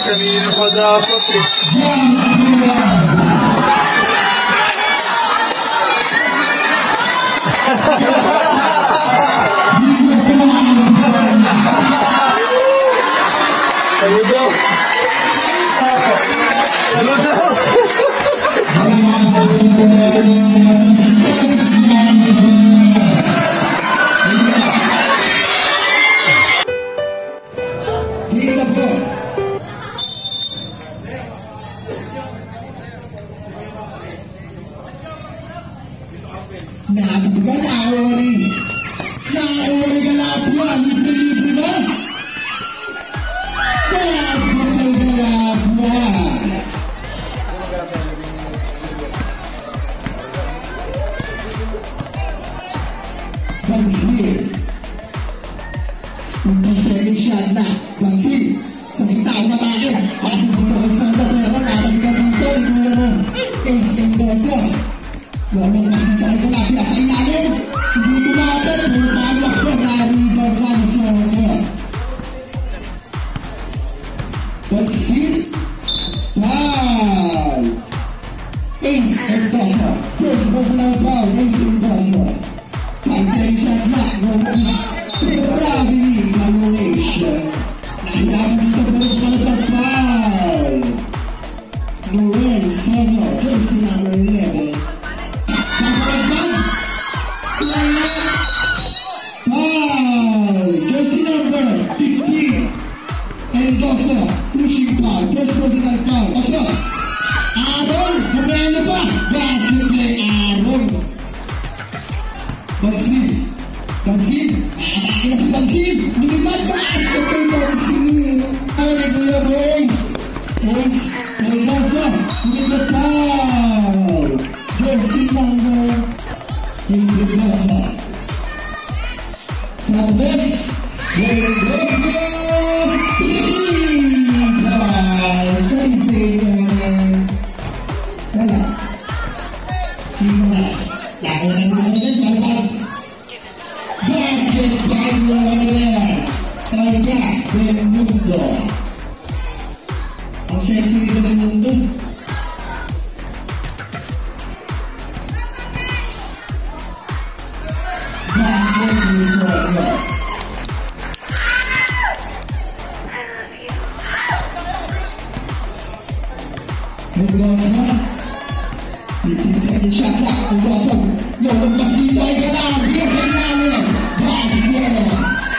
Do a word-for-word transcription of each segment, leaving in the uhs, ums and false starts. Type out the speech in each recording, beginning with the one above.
kanina pa dapat eh. Ano daw? Ano daw? Nabi ba naawari? Naawari ka na po ang libre-libre ba? Nabi ba na po? Pansin. Hindi siya siya na. Pansin. Sa kitao na tayo. Ako dito ang sanda pero nabi ka dito. Hindi mo. Isang dosa. Walang makikita ko lang siya sa inalim. Hindi tumapos. Mulpalak ko na river lang sa mga. Pansin. Wow! Ace and Dosa. First of all, wow, Ace and Dosa. Attention na, Romana. Bravely combination. Nahilang dito po rin pala sa foul. Noel Senior, jersey number eleven. Foul! Jersey number fifteen. And Dosa, pushing foul. First original foul. Dosa. Aaron, kumaya ba? Basket play, Aaron. Pansin. Pansin. Nakakakila si Pansin. Lumipat ba? Basket play, Pansin. Ay, Kuya Rose. Rose. Ay, Dosa. Lumipat foul. Jersey number Hindi Dosa. Sabes. Well, let's go. Wala. Wala. Lako na naman din. Malabas. Basket by Noel. Talaga. Del Mundo. Ang sexy nito ng mundo. Basket by Noel. Dosa. fifteen second shot clock. Dosa. Yo, masito ay kalang. Yes, ay namin. Basket.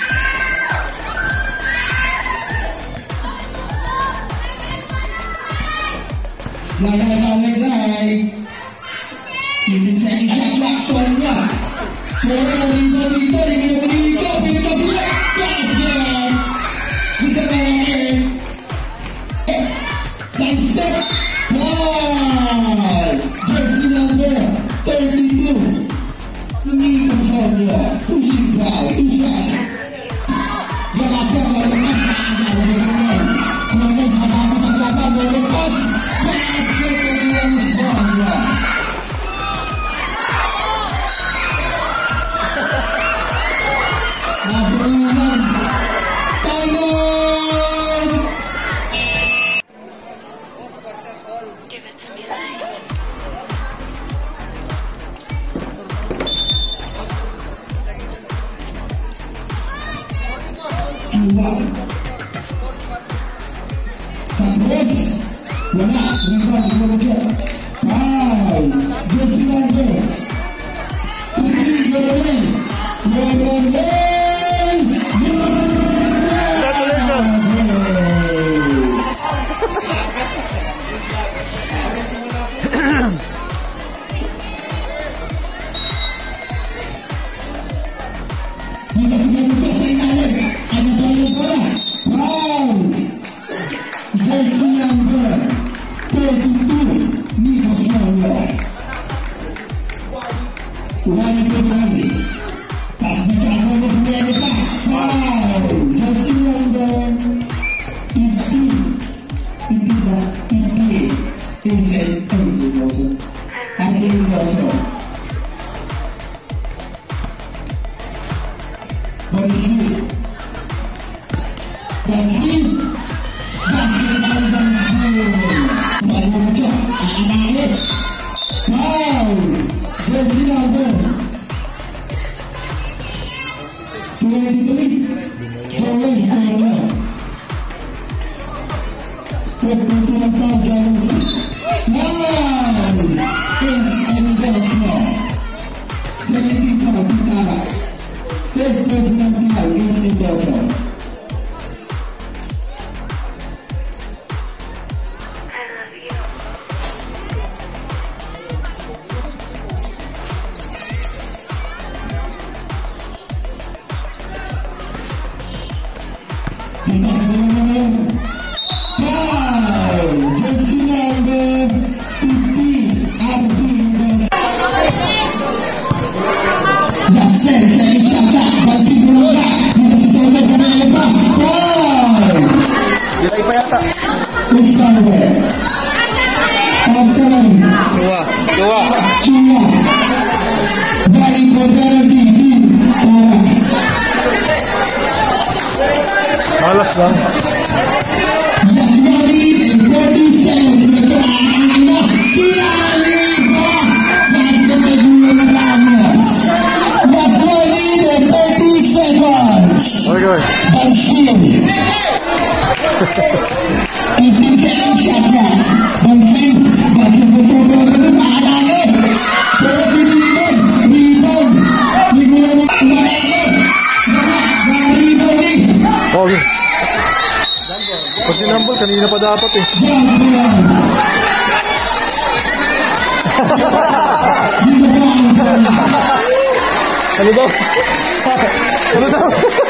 Laya na namin. fifteen second shot clock. Sonya. Sonya, dito, dito, dito, dito, dito, dito. Basket. Dito na namin. Sunset. Wow! Jersey number thirty-two. Nico Sonia. Pushing foul. Two shots. Galapang ang lakas na agaw ng mga. Ang mga habang maglabang ng lakas. Basket ng Sonia. Nabunan. Tayon! Give it to me like Wow. Tapos, wala. Wala. Wala. Wow. Jersey number. Three. Wala. Wala. Jersey number thirty-two, Nico Sonia. One for twenty. Pass the ball over to the back. Wow! Jersey number fifteen. fifteen. fifteen. fifteen. Akin Dosa. Pansin. Pansin. Basket by Malas lang. Okay. Okay. Pag sinambol, kanina pa dapat eh. Ano daw? Ano daw?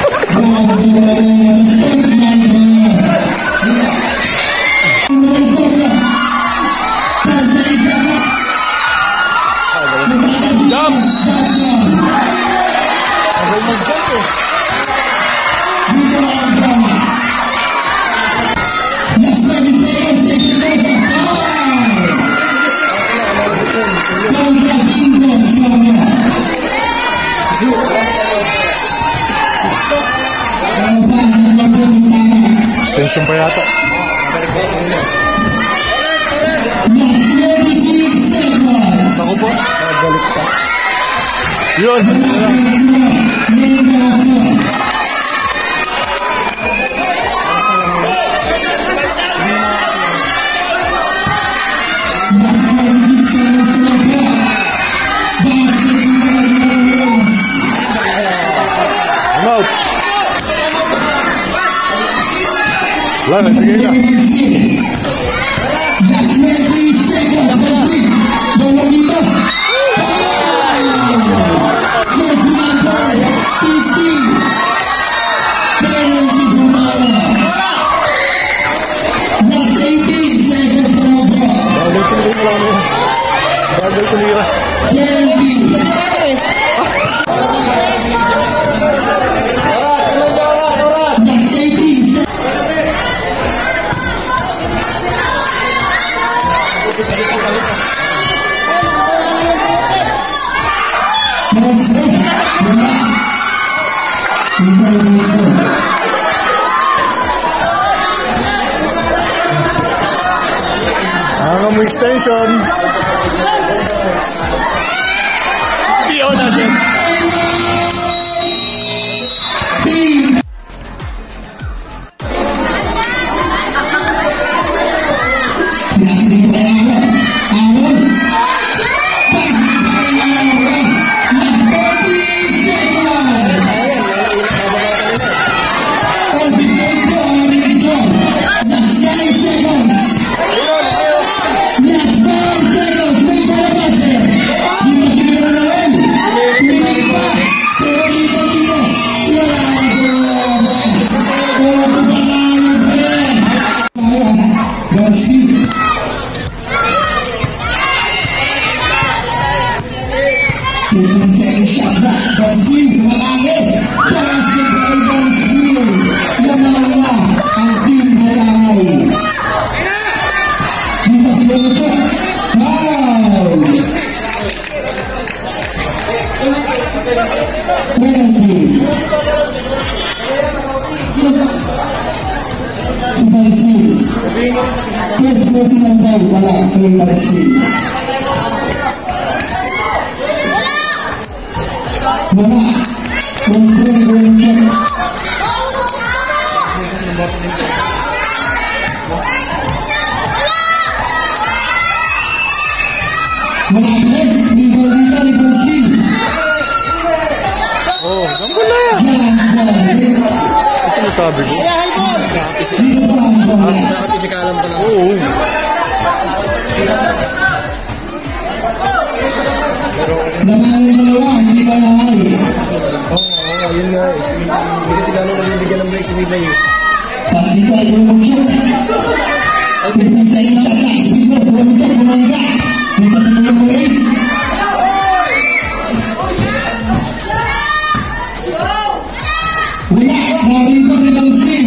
Jump! Agay mag-jump eh. Extension pa yata. Ako po, nagalik pa. Yun! I'm out! Wala, nagbigay na. Bagay sinigay mo lang yun. Bagay tulira. Ang mo extension. Diyo na siya. Wala. Wala pa rin. Bigol dito ni Ponsi. Oh, gambol na yan. Ito na sabi ko. Dito pa ang bola. Nakapisikalam ka lang. Oo. Laman ng dalawa, hindi ka nahay. Oo, oo, yun nga eh. Hindi kasi gano'n nabibigyan ng break nila eh. Tapos dito ay bumugyo. Tingnan sa iyo sa taas. Dito, bumugyo, bumangga. Dito sa mga boys. Wala, naribang ni Bansin.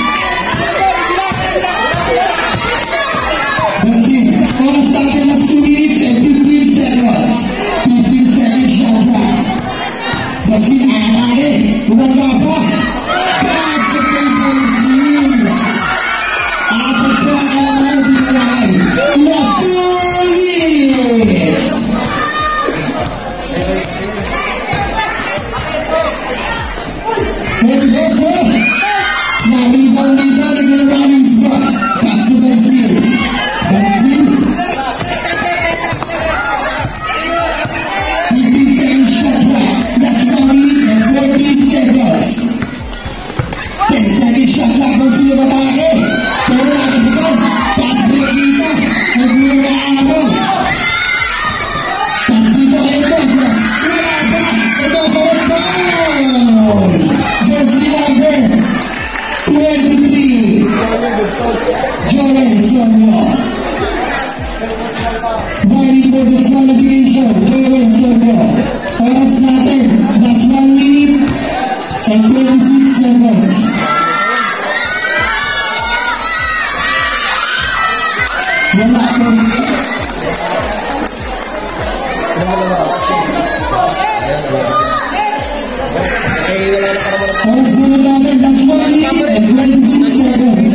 Bansin, oras sa atin na two minutes and fifteen seconds. fifteen seconds shot back. Bansin, aarari. Bumangga pa. Back to play Bansin. Apat pa ang mga binigay. Last two minutes. And therefore, naribang nila na ginawaming spot. Pass to Bansin. Bansin. fifteen seconds shot back. Last one minute and fourteen seconds. ten seconds shot back. Bansin na batake. Pero nakatigan. Pass break dito. Nagulong na araw. Pass dito kay Boss. Wala pa. Ito first foul. Jersey number twenty-three. Joel Sonia. Fighting for disqualification. Joel Sonia. Oras natin. That's one minute and twenty-six seconds. Wala po. Oras po na natin. That's one minute and twenty-six seconds.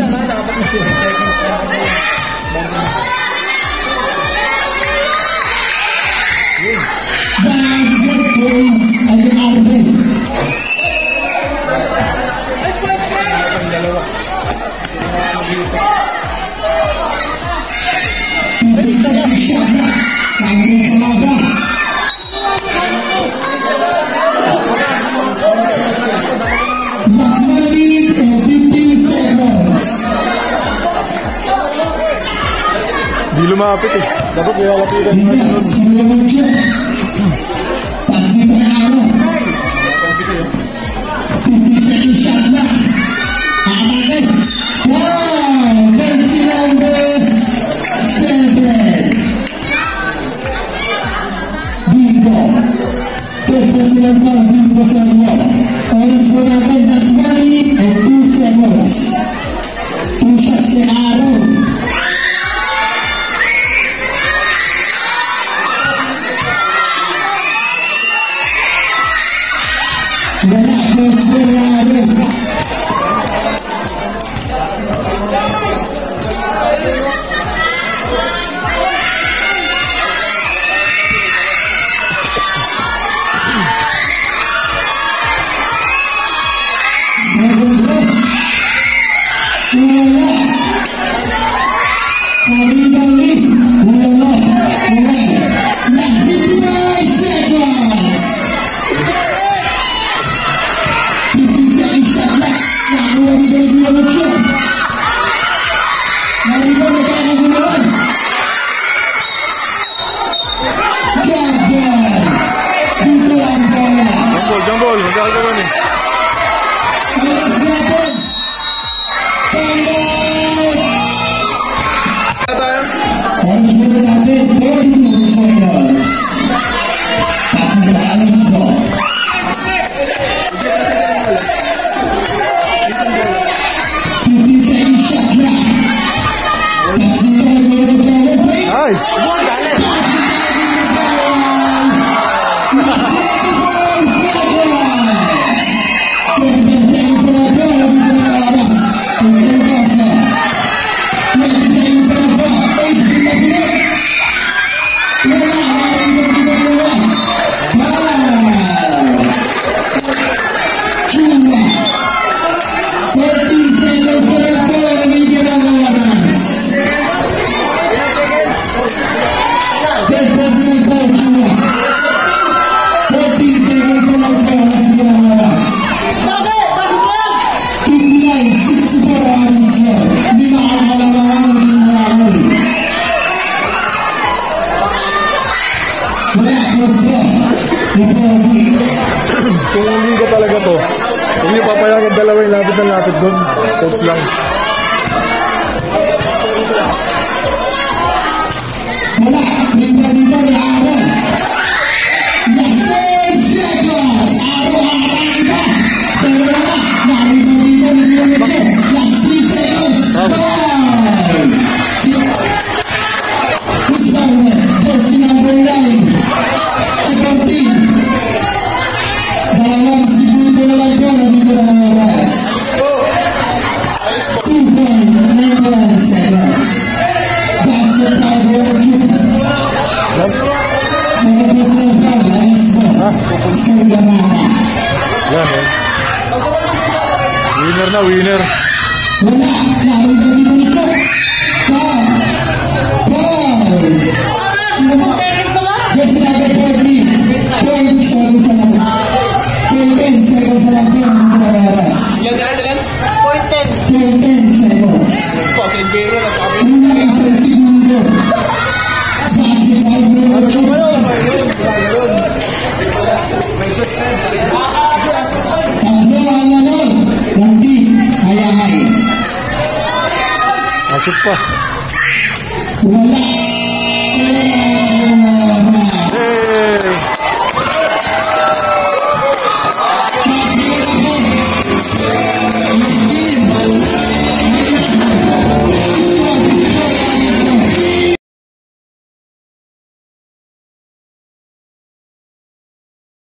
Basket points ay Arvin. Kaya sa mga last one minute and fifteen seconds. Di lumapit eh. Dapat may lalapitan na Hindi, yun. sa mga mga pass dito na araw. fifteen seconds shot na. Atake. Wow! Jersey number seven. Dito. Tesla sila pa. Dito sa iyo. Oras po natin. That's one minute and two seconds. Two shots si Aaron. Wala po si Aaron. Seven left. Wala. Kali-kali. Wala. Wala. Last fifty-five seconds. fifteen seconds shot back. Nakuha ni Baby Ocho. Narito nagkakaguluhan. Jordan. Dito ang bola. Jambol, jambol. Magkakaroon eh. Oras natin. Timeout. Oras muna natin. forty-two seconds. Pass mo na Alonso. fifteen talaga to. Huwag niyo papayagan dalawa yung lapit na lapit doon. Coach lang. Wala, may pwede ba na Aaron? Yes, seconds! Aaron ang iba! Pero wala, narito dito ng Unity. Last three seconds. Bye! Who's number? Jersey number nine. Second team. Dalawang segundo na lang yun. Nandito na mga oras. two point nine one seconds. Basket power two. Second personal foul. Last four. Score Yamata. Yan eh. Winner na, winner. Wala. Narito dito nito. Foul. Foul. Yes, number forty. Point seconds na lang. Point ten seconds na lang yun. Nandito na mga oras. Point ten. Point ten seconds. Una isang segundo. Basketball number two. Tatlo ang nanon ng team Hayahay. Masuk pa. Wala.